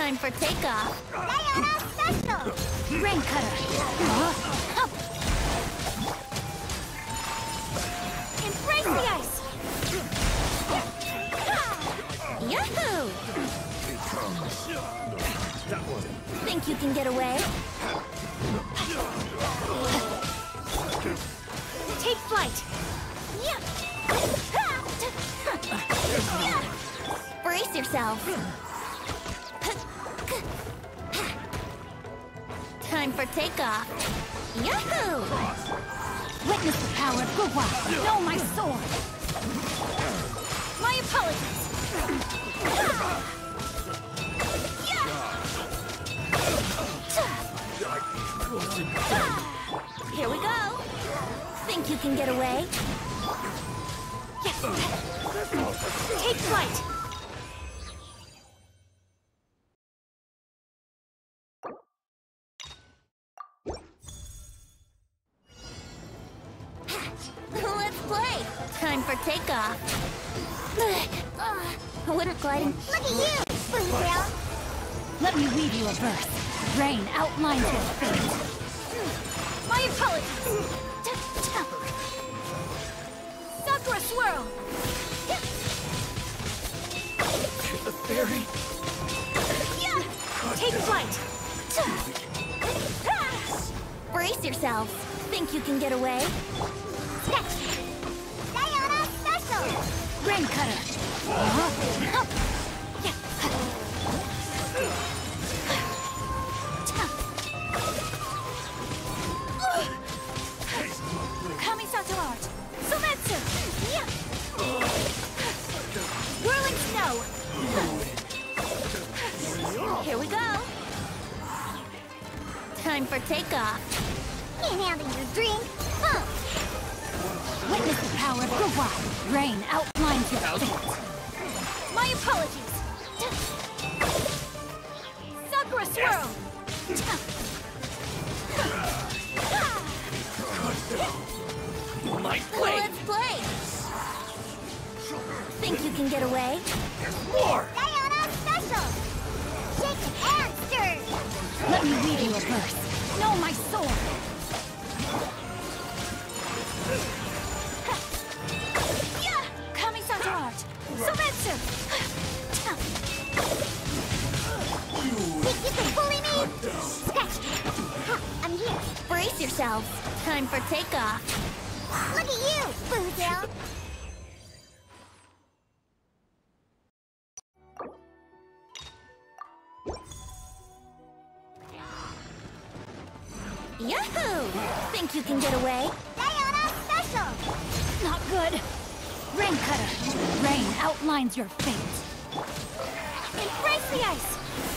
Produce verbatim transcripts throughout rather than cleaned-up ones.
Time for takeoff. Ayaka special! Rain cutter. Huh? Up. Embrace the ice. Yahoo! Think you can get away? Take flight. Brace yourself. Time for takeoff. Yahoo! Witness the power of Guwa. Know my sword. My apologies. Here we go. Think you can get away? Yes. Take flight. Let's play. Time for takeoff. I wouldn't gliding. Look at you, Boomtail! Let me weave you a verse. Rain outlines your fate. My apologies. Sakura swirl. The fairy. Take flight. Brace yourself. Think you can get away? Ayaka special! Rain cutter. Uh-huh. Kamisato art. Sumetsu. Whirling snow. Here we go. Time for takeoff. Can't handle your drink. Huh. Witness the power of Guwa. Rain outlines your fate. My apologies. Sakura swirl. My blade. Let's play. Think you can get away? More. Ayaka special! Shake it and stir! Let me read you a verse. Know my sword. Kamisato art. Sumetsu. Think you can bully me? Scratch! Ha, I'm here. Brace yourself. Time for takeoff. Look at you, Boomtail! Yahoo! Think you can get away? Ayaka special! Not good. Rain cutter. Rain outlines your fate. Embrace the ice.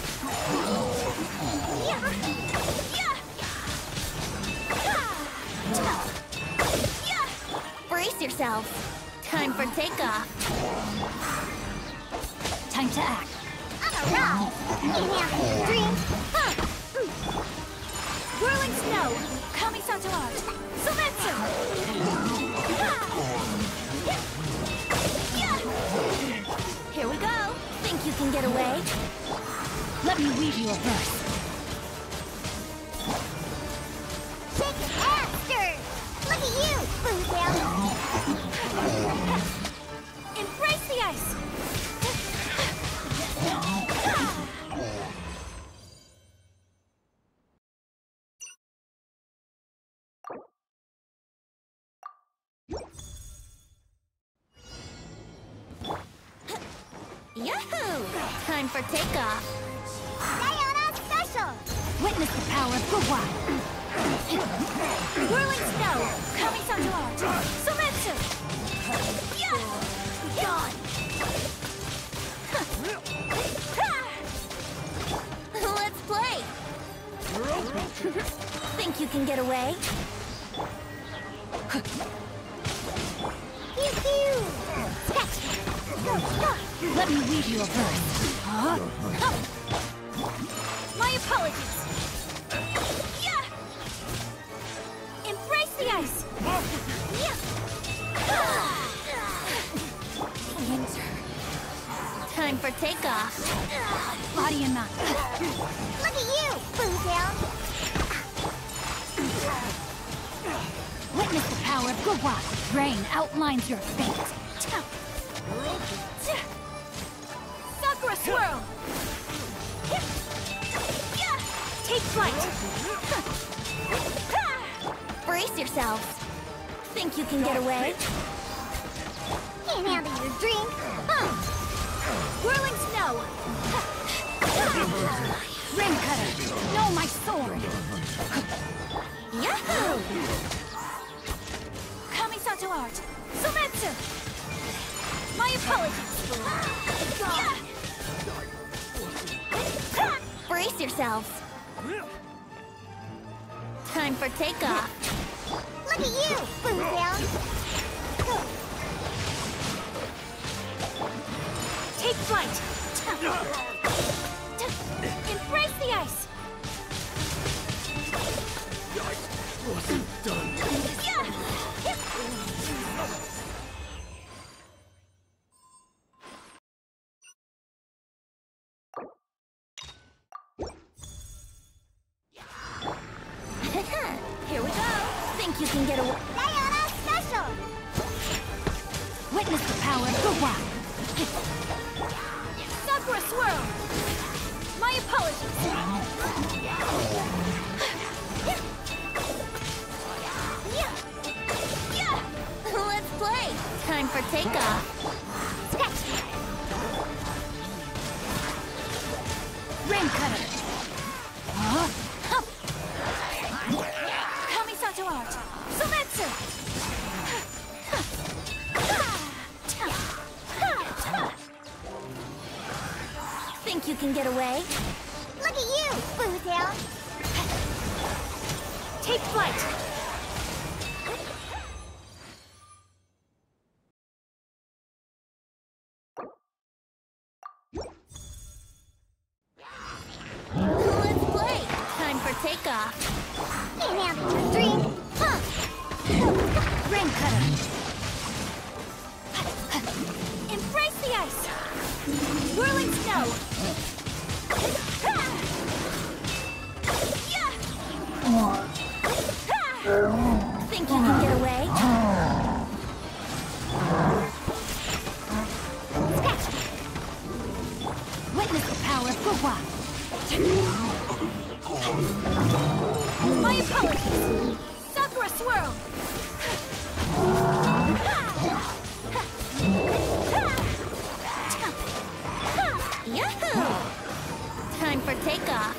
Yeah. Yeah. Yeah. Brace yourself. Time for takeoff. Time to act. I'm a rock! Can't handle your drink. Huh. Whirling snow. Kamisato art. Sumetsu. Here we go. Think you can get away? Let me weave you a verse. Shake it and stir! Look at you, Boomtail! Embrace the ice. Yahoo! Time for takeoff. Ayaka special! Witness the power of Guwa. Whirling snow. Kamisato art. Sumetsu. Yeah. Gone. Let's play. Think you can get away? Pew pew! Scratch! Let me read you a verse. Huh? My apologies. Yeah. Embrace the ice. Yeah. Time for takeoff. Body and mind. Look at you, Boozle! Witness the power of Gwa. Rain outlines your fate. Sakura swirl! Take flight! Brace yourselves. Think you can get away? Can't handle your drink. Huh. Whirling snow! Ring cutter! No, my sword! Yahoo! Kamisato art! Sumetsu! My apologies! Brace yourselves! Time for takeoff! Look at you, Boozle! Take flight! Embrace the ice! I wasn't done. Here we go! Think you can get away? Diana Special! Witness the power of Gwa! Sakura swirl! My apologies! Let's play! Time for takeoff! Sketch! Rain cutter! Huh? Hup! Kamisato art! Sumetsu! Think you can get away? Look at you, Boozle! Take flight! Let's play! Time for takeoff! Can't handle your drink. Huh. Rain cutter! Embrace the ice! Whirling snow! Think you can get away? Sketch! Witness the power of Gwa. My apologies! Sakura swirl! Yahoo! Time for takeoff.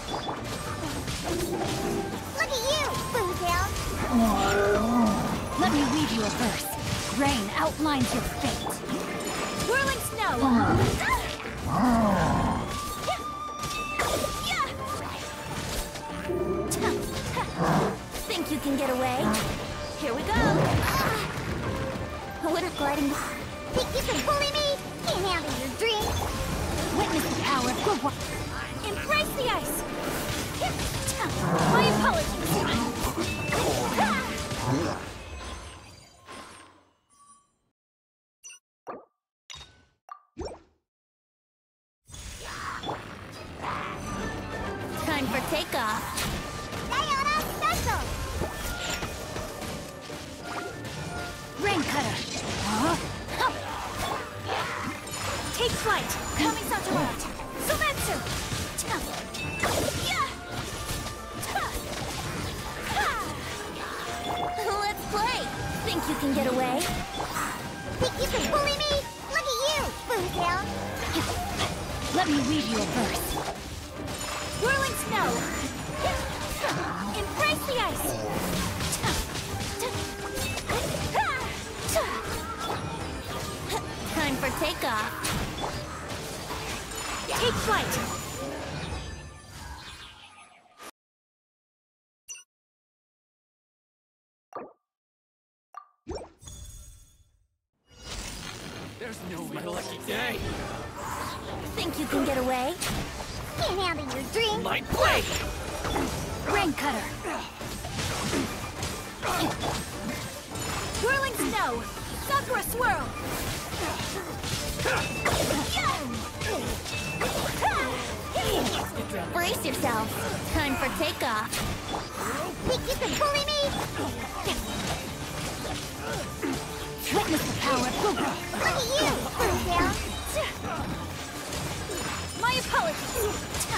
Look at you, Boozle! Let me read you a verse. Rain outlines your fate. Whirling snow! Think you can get away? Here we go! Winter gliding. Think you can bully me? Can't handle your drink. Witness the power of Gwa. Embrace the ice! My apologies! Time for takeoff! Diana Special! Rain cutter! Huh? Hup. Take flight! Kamisato art! Sumetsu! Let's play! Think you can get away? Think you can bully me? Look at you, Boozle! Let me read you a verse. Whirling snow! Embrace the ice! Time for takeoff. Take flight! There's no my lucky day. Think you can get away? Can't handle your drink. My blade! Rain cutter! Whirling snow! Sakura swirl! Brace yourself. Time for takeoff. Think you can bully me? Witness the power of Google. Look at you, Brutal. My apologies.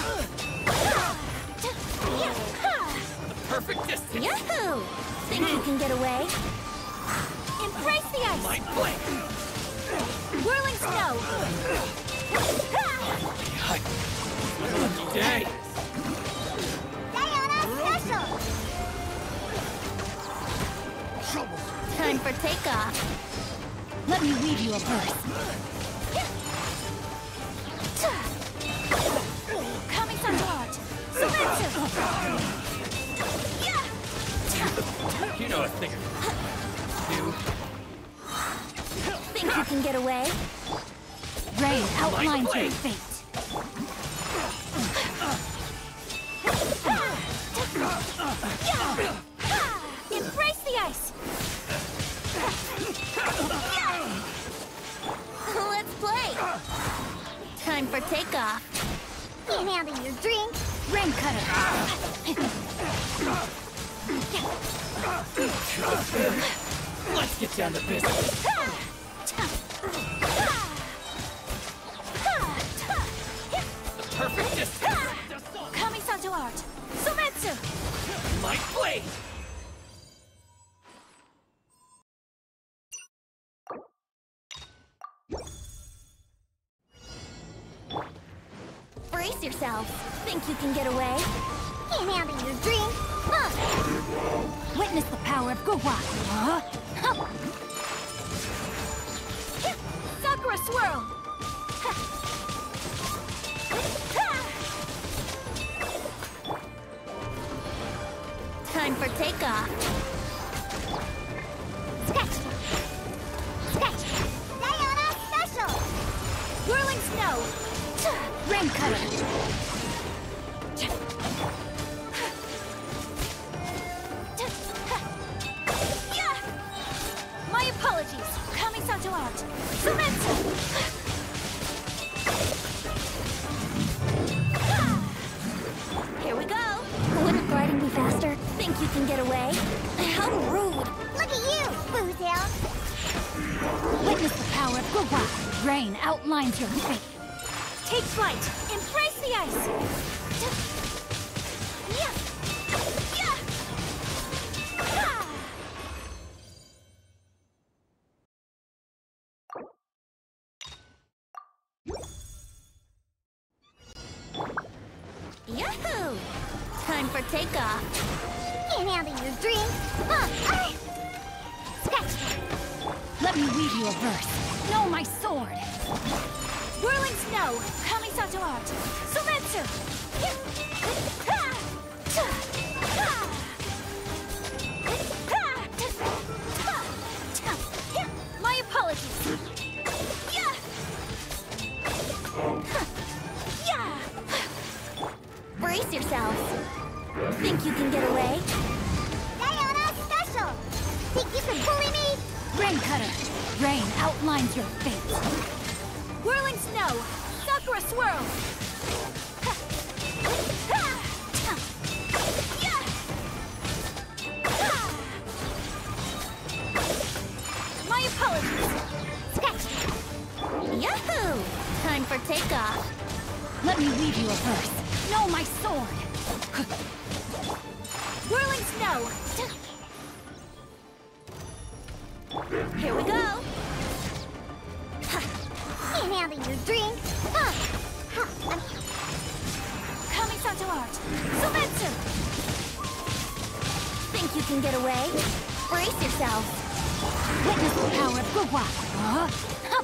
Perfect distance. Yahoo! Think you can get away? Embrace the ice. Light blade. Whirling snow. Lucky day. Diana Special. Time for takeoff. Let me weave you a verse. Coming some art. You know a thing or two. Think you can get away? Rain outlines your fate. Embrace the ice. Let's play. Time for takeoff. Can't handle your drink. Rain cutter. Let's get down to business. The perfect distance. Coming to art. Sumetsu. Light blade. Brace yourself. Think you can get away? Can't handle your drink. Huh. Witness the power of Gugwa. Huh? Huh. Sakura swirl. Time for takeoff. Sketch. Sketch. Diana Special. Whirling snow. Rain cutter. My apologies. Coming to art. Sumetsu. Here we go. Wouldn't gliding be faster? Think you can get away? How rude. Look at you, Brutal. Witness the power of Gugwa. Rain outlines your fate. Take flight. Embrace the ice. Yeah. Yeah. Ah. Yahoo! Time for takeoff. Can't handle your drink. Huh. Ah. Sketch. Let me weave you a verse. Know my sword. Whirling snow. Coming to art. Sumetsu. My apologies. Yeah. Yeah. Brace yourselves. Think you can get away? Diana Special. Think you can bully me? Rain cutter. Rain outlines your fate. Whirling snow. Sakura swirl. My apologies. Sketch. Yahoo! Time for takeoff. Let me weave you a verse. Know my sword. Whirling snow. Here we go. Can't handle your drink. Huh. Huh. I'm Coming to art. Sumetsu. Think you can get away? Brace yourself. Witness the power of Gugwa. Huh? Huh.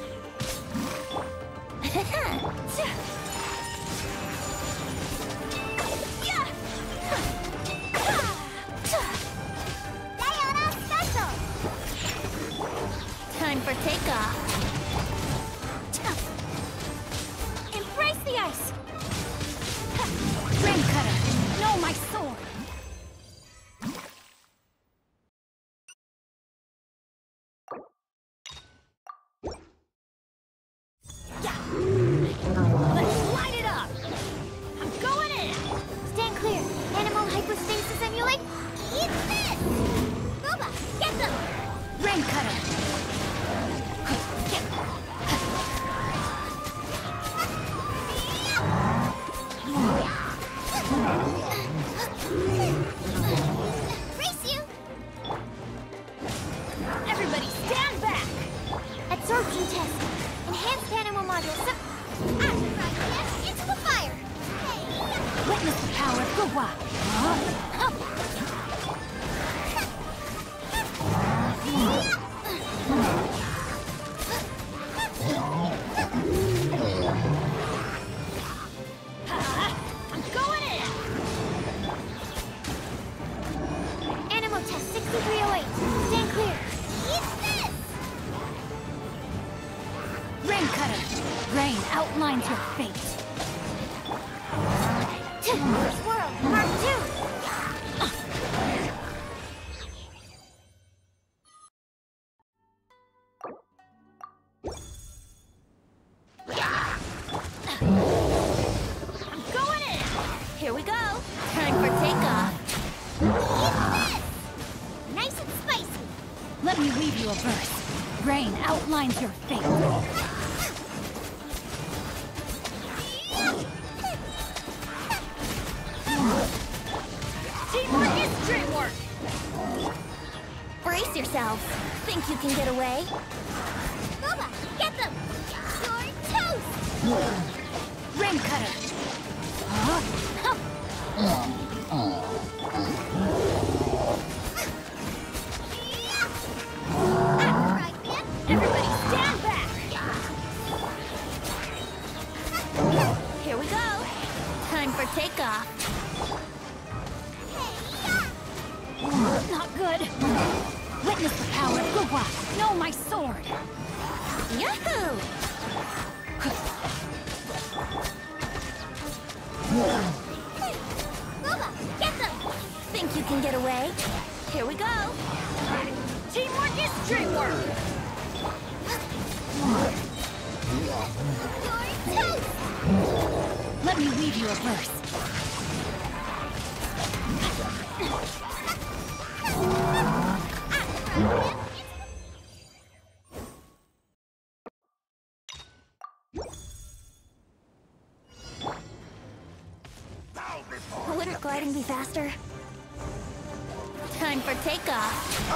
Yeah. Diana Special. Time for takeoff. Embrace the ice. Rain cutter. Know my sword. cutter. Brace you! Everybody stand back! Absorption test. Enhanced animal module. Sub Action right, yes, into the fire! Hey! Witness the power of Gua. Huh? I'm going in! Animal test sixty-three oh eight. Stand clear. Eat this! Rain cutter. Rain outlines your fate. Swirl, part two! I'm going in! Here we go. Time for takeoff. Eat this! Nice and spicy! Let me weave you a verse. Rain outlines your fate. Teamwork is dreamwork! Brace yourselves. Think you can get away? Boba, get them! You're toast! Rain cutter. Huh? Right, man! Everybody stand back! Here we go. Time for takeoff. Not good. Witness the power of Gua. Know my sword. Yahoo! Boba, get them! Think you can get away? Here we go. Teamwork is dreamwork. You're toast! Let me weave you a verse. Wouldn't gliding be faster? Time for takeoff.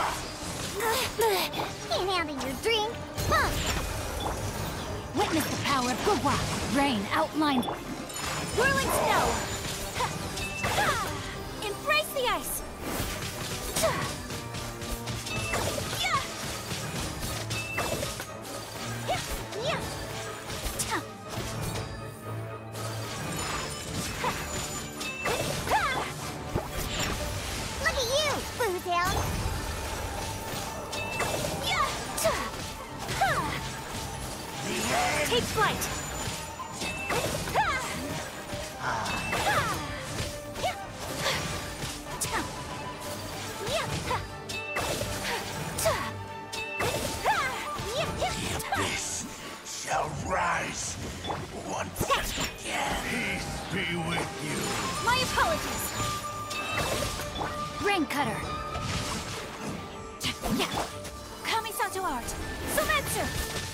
Can't handle your drink. Huh. Witness the power of Gua. Rain outlines. Whirling snow. Embrace the ice. Look at you, Boozehound! Take flight. This shall rise once again. Peace be with you. My apologies. Rain cutter. Yeah. Kamisato art. Sometsu.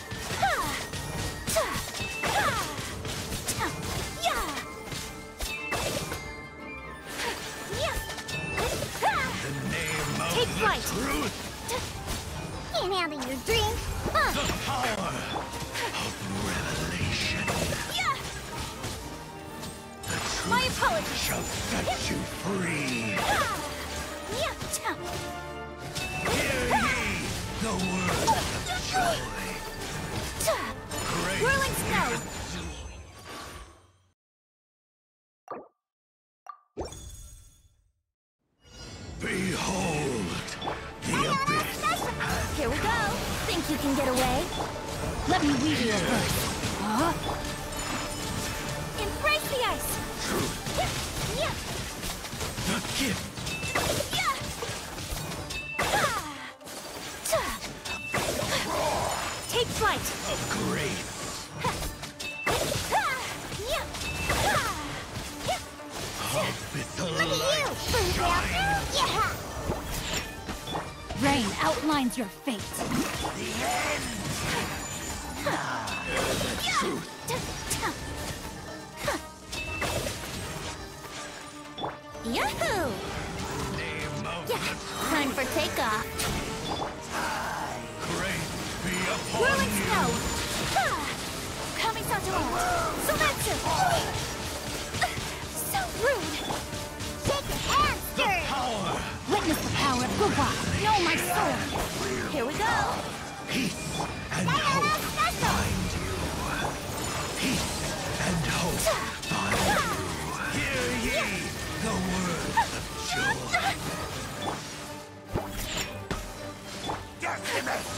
The name of Take the flight. truth, Can't handle your drink. Huh. the power of revelation. The truth My apologies. shall set you free. Hear ye the words of joy. Great Whirling snow. Behold the abyss. Here we go. Think you can get away? Let me weave you a verse. Huh? Embrace the ice. The gift Take flight. of grace. Of Look at you, Boozehound! Yeah! Rain outlines your fate. The end! The truth! Yahoo! Name of Yeah, time for takeoff. grace be upon Whirling you! snow! Ah! Kami Satoru! Sometsu! So rude! Take an answer! Power! Witness the power of Gupa! Know my sword! Here we go! Peace and Sayonara hope special! find you! Peace and hope find you! Hear ye the words of joy! Decimus!